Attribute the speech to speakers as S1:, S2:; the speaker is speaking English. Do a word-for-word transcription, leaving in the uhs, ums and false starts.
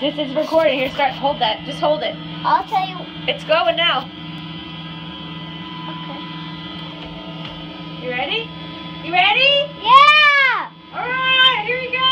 S1: This is recording. Here, start. Hold that. Just hold it.
S2: I'll tell you.
S1: It's going now.
S2: Okay.
S1: You ready? You ready?
S2: Yeah!
S1: All right, here we go.